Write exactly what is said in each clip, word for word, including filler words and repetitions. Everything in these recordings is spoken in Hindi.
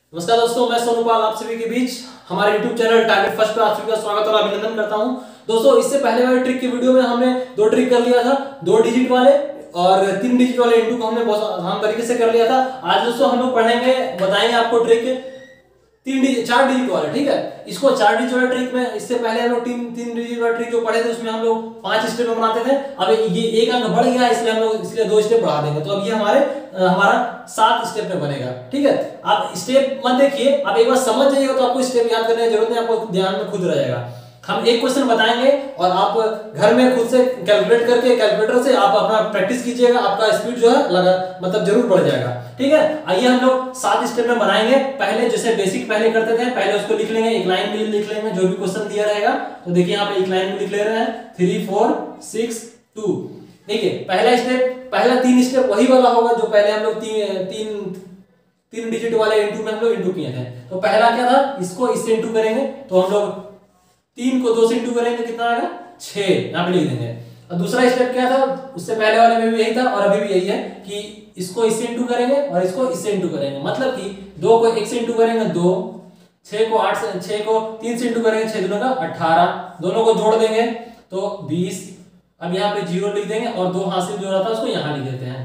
नमस्कार दोस्तों, मैं सोनू पाल आप सभी के बीच हमारे यूट्यूब चैनल टारगेट फर्स्ट पर आप सभी का स्वागत और अभिनंदन करता हूं। दोस्तों, इससे पहले वाले ट्रिक की वीडियो में हमने दो ट्रिक कर लिया था, दो डिजिट वाले और तीन डिजिट वाले इंटू को हमने बहुत आसान तरीके से कर लिया था। आज दोस्तों हम लोग पढ़ेंगे, बताएंगे आपको ट्रिक तीन डिजिट चार डिजिट वाला। ठीक है, इसको चार डिजिट वाला ट्रिक में इससे पहले हम लोग तीन तीन डिजिट वाला ट्रिक जो पढ़े थे उसमें हम लोग पांच स्टेप में बनाते थे। अब ये एक अंक बढ़ गया इसलिए हम लोग इसलिए दो स्टेप बढ़ा देंगे, तो अब ये हमारे हमारा सात स्टेप में बनेगा। ठीक है, आप स्टेप मत देखिए, आप एक बार समझ जाइएगा तो आपको स्टेप याद करने की जरूरत नहीं, आपको ध्यान में खुद रहेगा। हम एक क्वेश्चन बताएंगे और आप घर में खुद से कैलकुलेट करके कैलकुलेटर से आप अपना प्रैक्टिस कीजिएगा, आपका स्पीड जो है लगा मतलब जरूर बढ़ जाएगा। ठीक है, आइए हम लोग सात स्टेप में बनाएंगे। पहले जैसे बेसिक पहले करते थे, पहले उसको लिख लेंगे, एक लाइन में लिख लेंगे जो भी क्वेश्चन दिया रहेगा। तो देखिए यहाँ पे एक लाइन में लिख ले रहे हैं थ्री फोर सिक्स टू। देखिए पहला स्टेप, पहला तीन स्टेप वही वाला होगा जो पहले हम लोग तीन तीन तीन डिजिट वाले इंटू में हम लोग इंटू किए थे। तो पहला क्या था, इसको इससे इंटू करेंगे तो हम लोग तीन को दो से इंटू करेंगे कितना आएगा, छह, यहाँ पे लिख देंगे। और दूसरा स्टेप क्या था, उससे पहले वाले में भी यही था और अभी भी यही है कि इसको इससे इंटू करेंगे और इसको इससे इंटू करेंगे। मतलब कि दो को एक से इंटू करेंगे दो, छह को आठ से छह को तीन से इंटू करेंगे, छह दोनों का अठारह, दोनों को जोड़ देंगे तो बीस। अब यहाँ पे जीरो लिख देंगे और दो हासिल जो रहा था उसको यहाँ लिख देते हैं।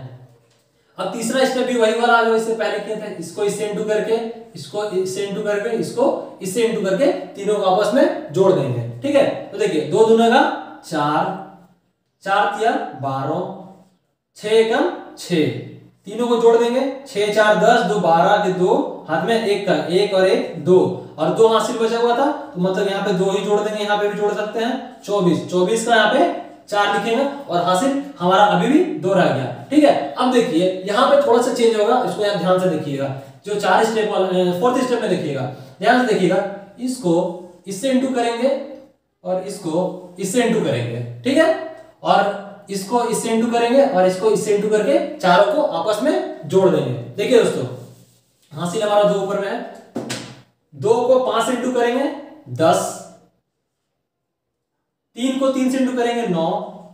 अब तीसरा स्टेप भी वही वाला जो इससे पहले किए थे, इसको इससे इंटू करके इसको इससे इंटू करके इसको इससे इंटू करके तीनों को आपस में जोड़ देंगे। ठीक है, तो देखिए दो दूना का चार, चार तिया बारह, छह एकम छह, तीनों को जोड़ देंगे, छह चार दस, दो बारह के दो हाथ में एक का एक और एक दो, और दो हासिल बचा हुआ था तो मतलब यहाँ पे दो ही जोड़ देंगे, यहाँ पे भी जोड़ सकते हैं चौबीस, चौबीस का यहाँ पे चार लिखेंगे और हासिल हमारा अभी भी दो रह गया। ठीक है, अब देखिए यहाँ पे थोड़ा सा चेंज होगा, इसको यहाँ ध्यान से देखिएगा। जो चार स्टेप वाला फोर्थ स्टेप में देखिएगा, ध्यान से देखिएगा, इसको इससे इंटू करेंगे और इसको इससे इंटू करेंगे। ठीक है, और इसको इससे इंटू करेंगे और इसको इससे इंटू करके चारों को आपस में जोड़ देंगे। देखिए दोस्तों, हासिल हमारा दो ऊपर में है, दो को पांच से इंटू करेंगे दस, तीन को तीन से इंटू करेंगे नौ,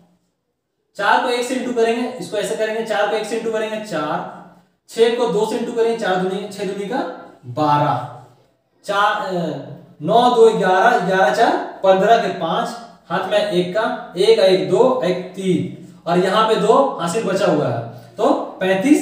चार को एक से इंटू करेंगे, इसको ऐसे करेंगे, चार को एक से इंटू करेंगे चार, छह को दो से इंटू करेंगे, चार दूनी छह दूनी का बारह, चार नौ दो ग्यारह, ग्यारह चार पंद्रह के पांच, हाथ में एक का एक एक दो एक तीन, और यहाँ पे दो हासिल बचा हुआ है तो पैंतीस,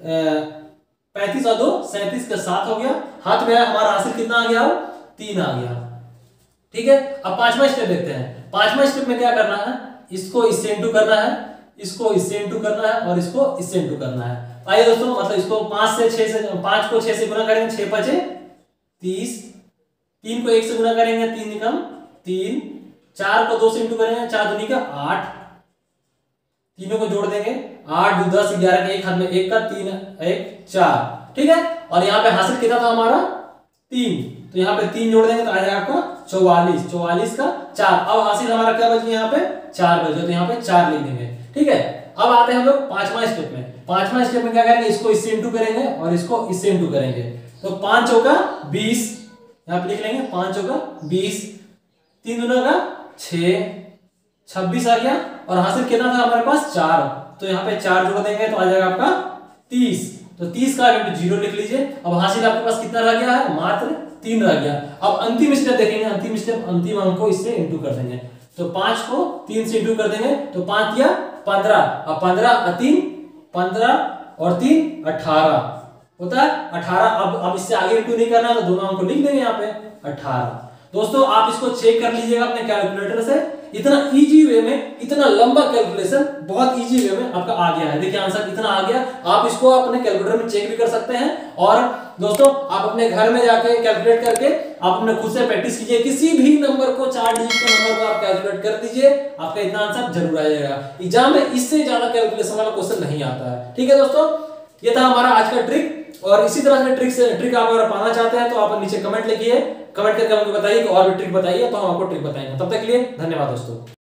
पैंतीस और दो सैंतीस का सात हो गया। हाथ में हमारा हासिल कितना आ गया, तीन आ गया। ठीक है, अब पांचवा स्टेप देखते हैं। पांचवा स्टेप में क्या करना है, इसको इससे इंटू करना है, इसको इससे इंटू करना है और इसको इससे इंटू करना है। आइए दोस्तों, मतलब इसको पांच से छह से पांच को छह से गुना करेंगे, छह पचे तीस, तीन को एक से गुना करेंगे, तीन निकम तीन, चार को दो से इंटू करेंगे, चार दूनी का आठ, तीनों को जोड़ देंगे, आठ दो दस, ग्यारह के एक हाथ में एक का तीन एक चार। ठीक है, और यहाँ पे हासिल कितना था हमारा तीन, तो यहाँ पे तीन जोड़ देंगे तो आ जाएगा आपका चौवालीस, चौवालीस का चार। अब हासिल हमारा क्या बच गया, यहाँ पे चार बचे, तो यहाँ पे चार लिख देंगे। ठीक है, अब आते हैं हम लोग पांचवा स्टेप में। पांचवा स्टेप में क्या करेंगे, इसको इससे इंटू करेंगे और इसको इससे इंटू करेंगे, तो पांच चौका बीस, यहाँ पे लिख लेंगे पांच चौका बीस, तीन दूना का छह, छब्बीस आ गया, और हासिल कितना था हमारे पास चार, तो यहाँ पे चार जोड़ देंगे तो आ जाएगा आपका तीस, तो तीस का जीरो लिख लीजिए। अब हासिल आपके पास कितना रह गया है, मात्र तीन रह गया। अब अंतिम स्टेप देखेंगे, अंतिम स्टेप अंतिम अंक को इससे इंटू कर देंगे, तो पांच को तीन से इंटू कर देंगे तो पांच या पंद्रह, अब पंद्रह और तीन पंद्रह और तीन अठारह होता है अठारह। अब अब इससे आगे इंटू नहीं करना तो दोनों अंक को लिख देंगे यहाँ पे अठारह। दोस्तों आप इसको चेक कर लीजिएगा अपने कैलकुलेटर से, इतना इजी वे में, इतना लंबा कैलकुलेशन बहुत इजी वे में आपका आ गया है। देखिए आंसर इतना आ गया, आप इसको अपने कैलकुलेटर में चेक भी कर सकते हैं। और दोस्तों आप अपने घर में जाके कैलकुलेट करके आप अपने खुद से प्रैक्टिस कीजिए, किसी भी नंबर को, चार डिजिट के नंबर को आप कैलकुलेट कर दीजिए, आपका इतना आंसर जरूर आ जाएगा। एग्जाम में इससे ज्यादा कैलकुलेशन वाला क्वेश्चन नहीं आता है। ठीक है दोस्तों, ये था हमारा आज का ट्रिक, और इसी तरह से ट्रिक से ट्रिक आप अगर पाना चाहते हैं तो आप नीचे कमेंट लिखिए, कमेंट करके हमको बताइए कि और भी ट्रिक बताइए तो हम आपको ट्रिक बताएंगे। तब तक के लिए धन्यवाद दोस्तों।